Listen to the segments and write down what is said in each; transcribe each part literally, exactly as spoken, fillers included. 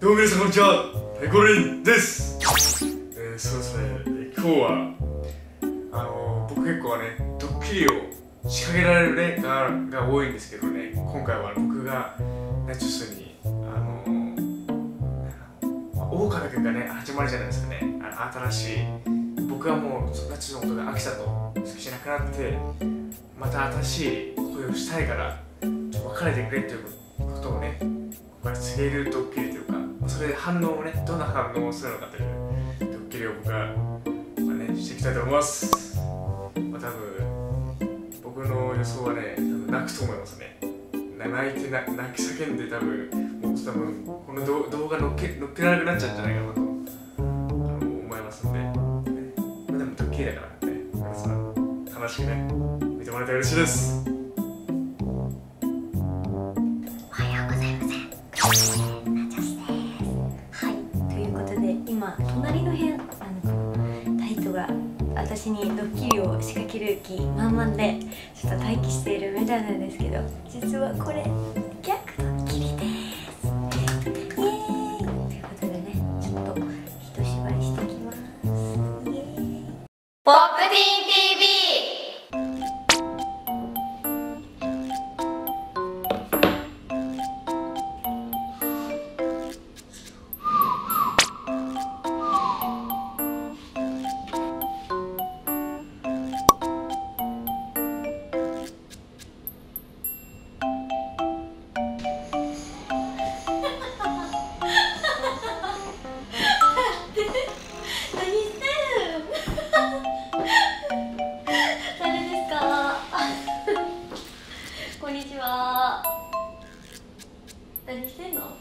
どうも皆さんこんにちは、タイコレイです。えー、そうですね、今日はあのー、僕結構ね、ドッキリを仕掛けられるねがが多いんですけどね、今回は僕がナチュスにあのー、オオカミくんがね始まるじゃないですかね。あの新しい僕はもうナチュスのことが飽きたと、好きじゃなくなってまた新しい恋をしたいからちょっと別れてくれっていうことをね、これ告げるドッキリというか、それで反応をね、どんな反応をするのかというドッキリを僕は、まあね、していきたいと思います。まあ、多分僕の予想はね、多分泣くと思いますね。泣いてな泣き叫んで多分もう多分この動画のっけ乗っけられなくなっちゃうんじゃないかなとあの思いますので、ね、まあ、でもドッキリだからね、皆さん楽しくね見てもらえたら嬉しいです。 今隣の部屋、あのタイトが私にドッキリを仕掛ける気満々でちょっと待機しているみたいなんですけど、実はこれ逆ドッキリです。イエーイということでね、ちょっと一縛りしてきます。イエーイ。ポップティーン ティーブイ。何してんの？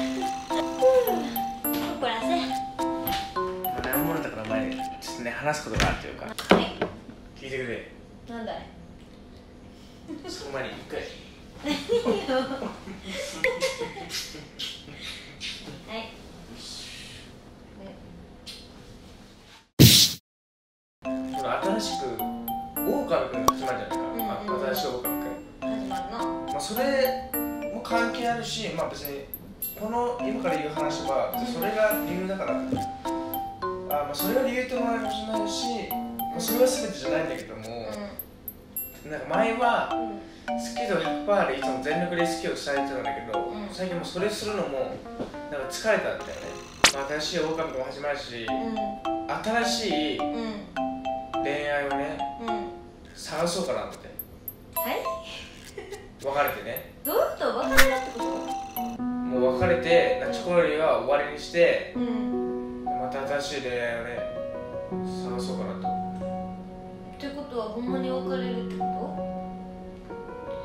こらせ。 何者だから前にちょっとね話すことがあるというか。 はい。 聞いてくれ。 なんだい。 その前に一回。 何よ。はい。 新しくオオカミくんが始まるじゃないか。うんうん、新しいオオカミくん。 始まるな。まあそれも関係あるし、まあ別にこの今から言う話はそれが理由だから、あまあそれが理由ってもらえるかもしれないし、まあ、それは全てじゃないんだけども、うん、なんか前は好き度 ひゃくパーセント でいつも全力で好きを伝えてたんだけど、うん、最近もうそれするのもなんか疲れたんだよね。まあ、新しいオオカミくんも始まるし、うん、新しい恋愛をね、うん、探そうかなって。 はい別れてね。 どういうこと？別れたってこと？ もう別れて、ナチコよりは終わりにして、うん、また新しい恋愛をね、探そうかなと。 ってことは、ほんまに別れるってこと？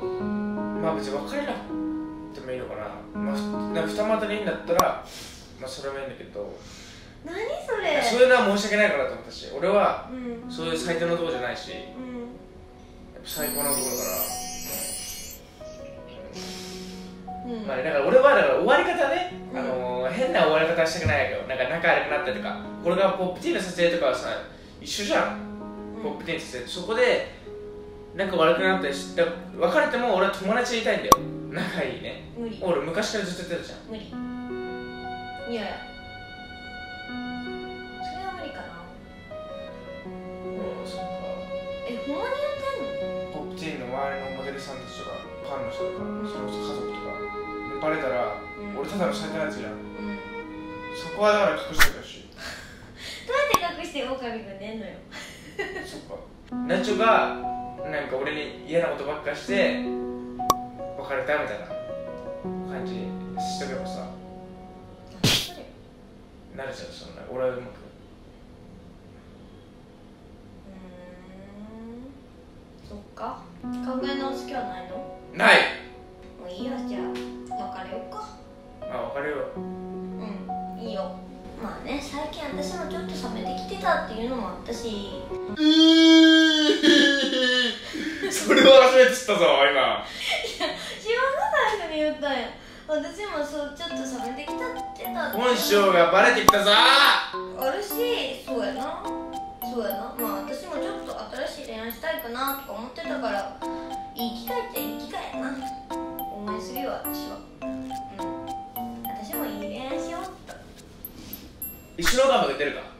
まあ別に別れなくてもいいのかな。まあ、なんか二股でいいんだったら、まあそれもいいんだけど。 何それ？ そういうのは申し訳ないかなと思ったし、俺は、うん、そういう最低のところじゃないし、うん、やっぱ最高のところだから。うん、まあだから俺はだから終わり方ね、うん、あのー、変な終わり方はしたくないけど、なんか仲悪くなったりとか、これがポップティーンの撮影とかはさ一緒じゃん、うん、ポップティーンの撮影、そこで仲悪くなったりして、別れても俺は友達でいたいんだよ、仲いいね。 無理。 俺昔からずっと言ってたじゃん。 無理。いやいや、それは無理かな。 うん、そっか。 え、ほんまにやってんの？ ポップティーンの周りのモデルさんたちとかファンの人とか、その家族とかバレたら、うん、俺ただの最低なやつじゃん、うん、そこはだから隠してたし。 どうやって隠してオオカミくん寝んのよ。 そっか。ナチョがなんか俺に嫌なことばっかして別れたみたいな感じにしとけばさ慣れちゃう。その俺はうまく。 うーん、そっか。考え直す気はないの？ ない。 もういいよ、じゃあ別れようか。 まあ別れよう。 うん、いいよ。まあね、最近私もちょっと冷めてきてたっていうのもあったし。 うーそれは初めて知ったぞ今。いや、 自分が最初に言ったんや。私もそうちょっと冷めてきたってた。 本性がバレてきたぞ。 あるし、そうやな。そうやな。まあ私もちょっと新しい恋愛したいかなとか思ってたから、いい機会っていい機会やな。応援するよ私は。うん。私もいい恋愛しよう。 石のガムが出るか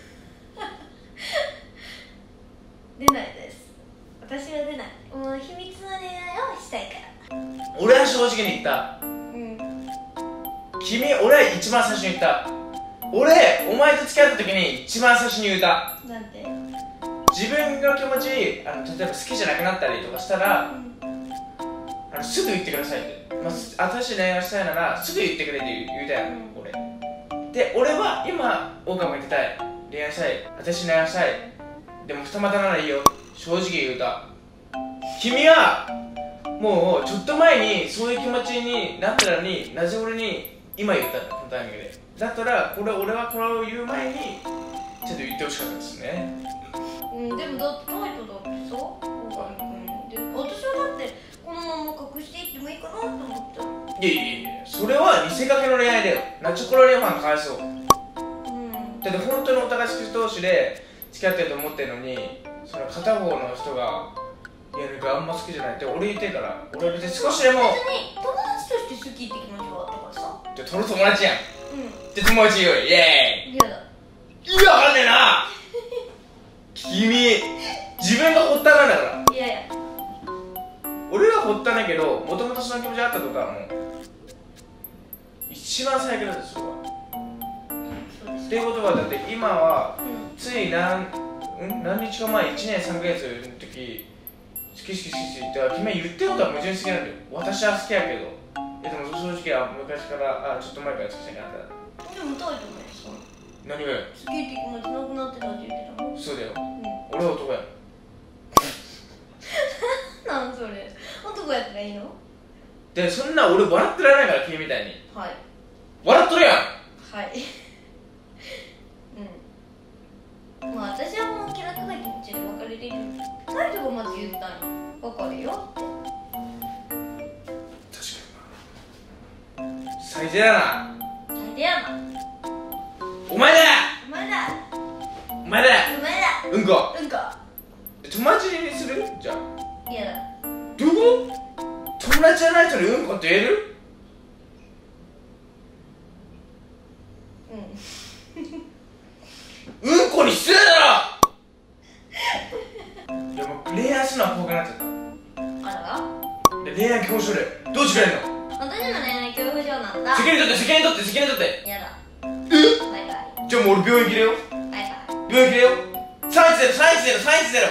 出ないです。私は出ない。もう秘密の恋愛をしたいから。 俺は正直に言った。 うん。 君、俺は一番最初に言った。俺、お前と付き合った時に一番最初に言った。 なんて？ 自分が気持ちいい、あの例えば好きじゃなくなったりとかしたら、うん、あのすぐ言ってくださいって、まあ、新しい恋愛をしたいならすぐ言ってくれって言うたよ、うん、俺で、俺は今オオカミが言ってたい、恋愛したい、私恋愛したい、でも二股ならいいよ、正直言うた。君はもうちょっと前にそういう気持ちになったのに、なぜ俺に今言ったんだ、このタイミングで。だったらこれ、俺はこれを言う前にちょっと言ってほしかったですね。 うん、でもだってタイトだってさ、オオカミ君で、私はだってこのまま隠していってもいいかなと思った。 いやいやいや、それは見せかけの恋愛だよ。ナチョコロレファンかわいそう、うん、だって本当にお互い好き同士で付き合ってると思ってるのに、その片方の人がいや、なんかあんま好きじゃないって俺言ってから、俺は別に少しでも別に友達として好きって気持ちはあったからさ。 じゃあその友達やん。うん。で友達よ、イエーイ。 嫌だ。 意味わかんねえな君、自分がほったなんだから。 いやいや、 俺はほったないけど、もともとその気持ちあったとかはもう一番最悪だですよ。そうです。っていうことはだって今は、うん、つい何ん何日か前、いちねんさんかげつの時好き好き好き好きって君は言ってることは矛盾しすぎなんだよ。私は好きやけど、いやでも正直は昔からあちょっと前から好きじゃなかった。でもタイトもさ、何がよ、 好きって気持ちなくなってたって言ってたの。 そうだよ、うん、俺は男や。 なんそれ、男やったらいいの？ で、そんな俺笑ってられないから君みたいに。 はい、 笑っとるやん。はいうん、まあ私はもう気楽な気持ちで別れれる。タイトがまず言ったんよ、分かるよって。 確かにな、最低だな。 最低やな。 お前だお前だお前だお前だうんこうんこ。 友達にする？じゃあ嫌だ。 どういうこと？友達じゃない人にうんこって言える？うんうんこに失礼だろいやもう恋愛するのは怖くなっちゃった。あらが？恋愛恐怖症でどうしてくれんの？ 私も恋愛恐怖症なんだ。 責任取って責任取って責任取って。 嫌だ。 え？バイバイ。じゃあもう俺病院切れよ。 バイバイ。 病院切れよ。さんいちゼロ、さんいちゼロ、さんいちゼロ。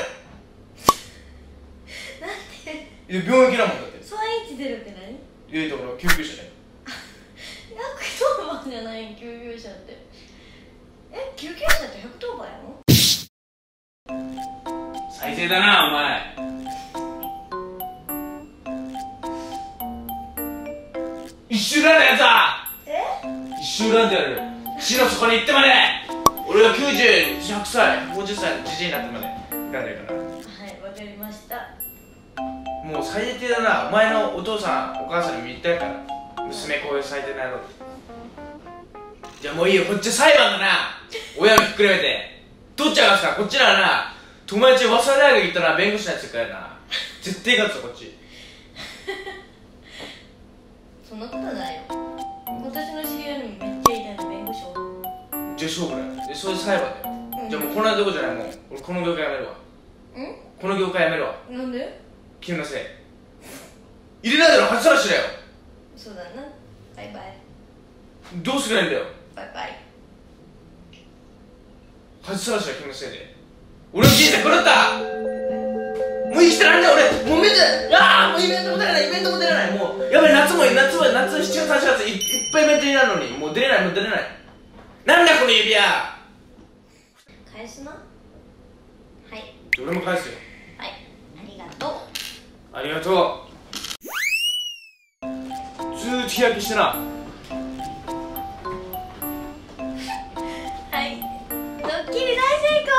なんで？ いや病院切らんもんだって。 さんいちゼロって何？ いいところ救急車ね。 ひゃくとおばんじゃない救急車って。え、救急車ってひゃくとおばんやの？ 最低だなお前。一周ランのやつはえ？ 一周ランってやる。死の底に行ってまで俺がきゅうじゅう、ひゃくさい、ごじゅっさいのじじいになってまで行かないから。はい、 わかりました。 もう最低だな。お前のお父さんお母さんにも言ったやから、娘こういう最低なの。じゃあもういいよ、こっち裁判だな。親をひっくるめて取っちゃいますから。こっちらはな、友達早稲田大学行ったら弁護士のやつからな、絶対勝つぞこっち。 そんなことないよ。私の知り合いにもめっちゃいいな弁護士を。 じゃあ勝負だよ。でそういう裁判だよ、うん、じゃあもうこんなとこじゃない。もう俺この業界やめるわ。ん？この業界やめるわ。 なんで？ 君のせい。入れないだろ、初さらしだよ。 そうだな。バイバイ。 どうすればいいんだよ。 バイバイ。 初さらしは君のせいで俺の人生狂った。もう生きてらんねえ俺。もう見て、ああもうイベントも出れない、イベントも出れない。もうやばい、夏も夏も夏しちがつはちがついっぱいイベントになるのにもう出れない、もう出れない。なんだこの指輪。 返すな。はい、 俺も返すよ。 はい、ありがとう。 ありがとう。ずーっと日焼けしてな。 はい、ドッキリ大成功。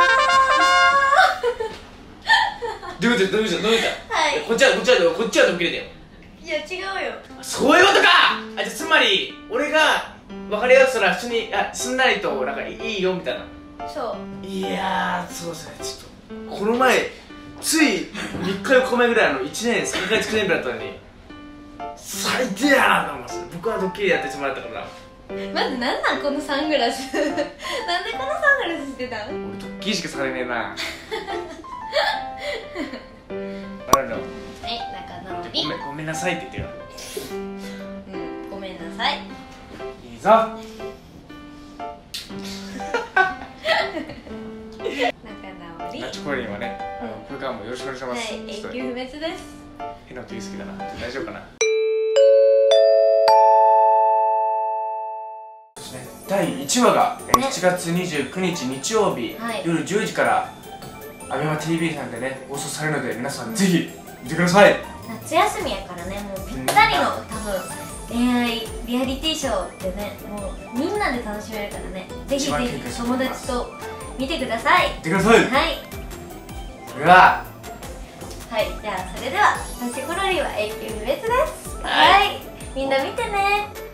どういうことどういうことどういうこと。 はい、 こっちはこっちはこっちはドッキリだよ。 いや違うよ。そういうことか。あ、じゃあつまり俺が分かりやすさら普通にあすんなりとなんかいいよみたいな。 そう。 いやーそうですね。ちょっとこの前ついみっかよっかまえぐらいのいちねんさんかげつ記念日だったのに最低やなと思います。僕はドッキリやってしてもらったからまずなんなんこのサングラスなんでこのサングラスしてたん？ 俺ドッキリしかされねえな。あるの。 はい、仲直り。 ごめん、ごめんなさいって言ってよ。 うん、ごめんなさい。 いいぞ。 仲直り。 ナチョコレにはね、あのこれからもよろしくお願いします。 はい、永久不滅です。 変な音言い過ぎだな。大丈夫かな。だいいちわがしちがつにじゅうくにち日曜日、 はい、 夜じゅうじからアベマ ティーブイ さんでね放送されるので、皆さんぜひ見てください。 夏休みやからね、もうぴったりの多分恋愛リアリティショーってね、もうみんなで楽しめるからね、ぜひぜひ友達と見てください。 見てください。 はい、 それでははい、じゃあそれではナチコロリは永久不滅です。 はい、 はい、みんな見てね。